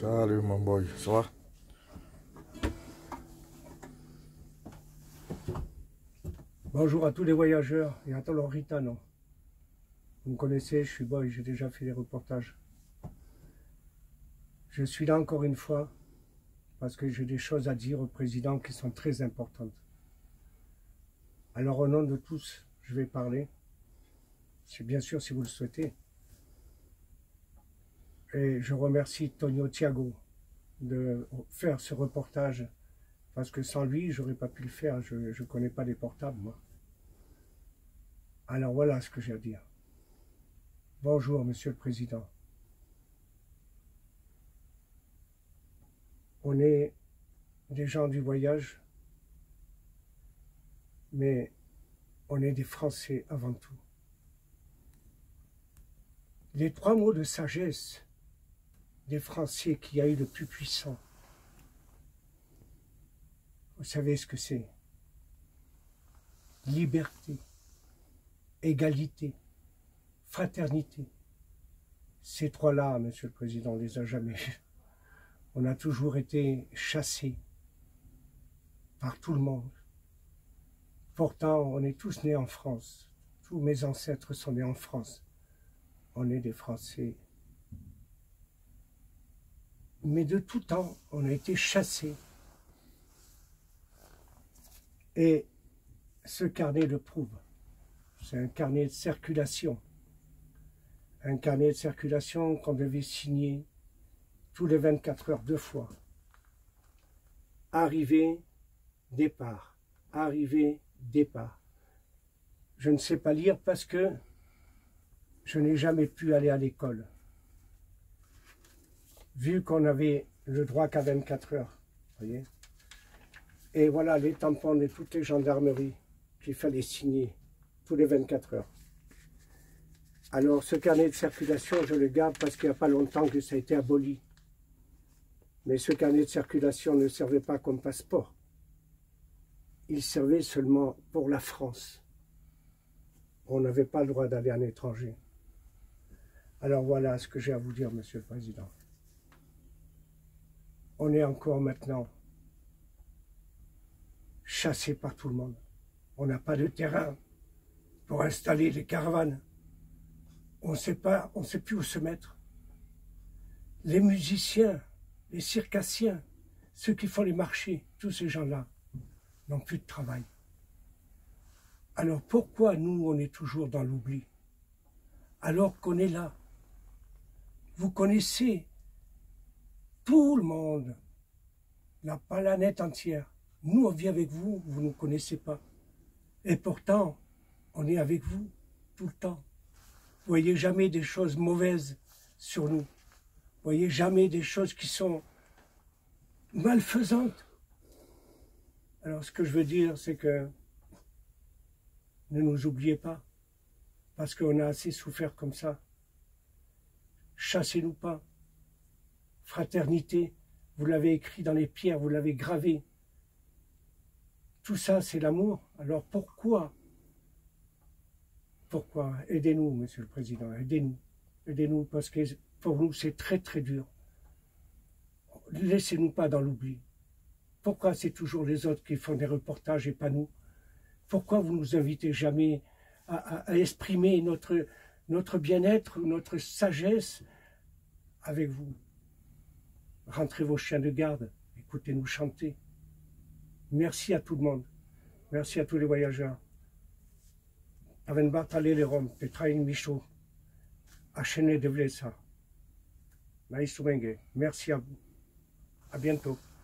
Salut mon boy, ça va? Bonjour à tous les voyageurs et à tous leurs ritanos. Vous me connaissez, je suis boy, j'ai déjà fait des reportages. Je suis là encore une fois parce que j'ai des choses à dire au président qui sont très importantes. Alors au nom de tous, je vais parler. C'est bien sûr si vous le souhaitez. Et je remercie Tonio Thiago de faire ce reportage parce que sans lui, j'aurais pas pu le faire. Je ne connais pas les portables, moi. Alors voilà ce que j'ai à dire. Bonjour, Monsieur le Président. On est des gens du voyage, mais on est des Français avant tout. Les trois mots de sagesse des Français qu'il y a eu le plus puissant, vous savez ce que c'est? Liberté, égalité, fraternité. Ces trois-là, Monsieur le Président, on ne les a jamais eus. On a toujours été chassés par tout le monde. Pourtant, on est tous nés en France. Tous mes ancêtres sont nés en France. On est des Français. Mais de tout temps, on a été chassés. Et ce carnet le prouve. C'est un carnet de circulation. Un carnet de circulation qu'on devait signer tous les 24 heures 2 fois. Arrivée, départ. Arrivée, départ. Je ne sais pas lire parce que je n'ai jamais pu aller à l'école. Vu qu'on avait le droit qu'à 24 heures. Voyez. Et voilà les tampons de toutes les gendarmeries qu'il fallait signer tous les 24 heures. Alors ce carnet de circulation, je le garde parce qu'il n'y a pas longtemps que ça a été aboli. Mais ce carnet de circulation ne servait pas comme passeport. Il servait seulement pour la France. On n'avait pas le droit d'aller à l'étranger. Alors voilà ce que j'ai à vous dire, Monsieur le Président. On est encore maintenant chassés par tout le monde. On n'a pas de terrain pour installer les caravanes. On ne sait plus où se mettre. Les musiciens, les circassiens, ceux qui font les marchés, tous ces gens-là n'ont plus de travail. Alors pourquoi nous, on est toujours dans l'oubli? Alors qu'on est là. Vous connaissez tout le monde, la planète entière. Nous, on vit avec vous, vous ne nous connaissez pas. Et pourtant, on est avec vous tout le temps. Vous voyez jamais des choses mauvaises sur nous. Vous voyez jamais des choses qui sont malfaisantes. Alors ce que je veux dire, c'est que ne nous oubliez pas, parce qu'on a assez souffert comme ça. Chassez-nous pas. Fraternité, vous l'avez écrit dans les pierres, vous l'avez gravé. Tout ça, c'est l'amour. Alors pourquoi aidez-nous, Monsieur le Président, aidez-nous. Aidez-nous, parce que pour nous, c'est très très dur. Laissez-nous pas dans l'oubli. Pourquoi c'est toujours les autres qui font des reportages et pas nous? Pourquoi vous nous invitez jamais à exprimer notre bien-être, notre sagesse avec vous? Rentrez vos chiens de garde, écoutez-nous chanter. Merci à tout le monde. Merci à tous les voyageurs. Aven Bartale les Roms, Petraïn Michaud, Achene de Vlesa. Merci à vous. À bientôt.